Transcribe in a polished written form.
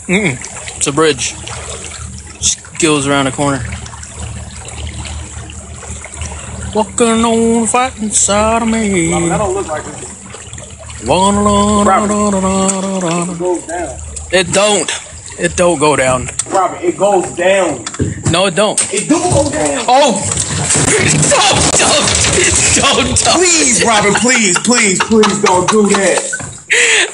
It's a bridge. Just goes around the corner. Walking on the fighting side of me. Robert, that don't look like it. It goes down. It don't go down. Robert, it goes down. No, it don't. It do go down. Oh! Don't. Please, Robert, please don't do that.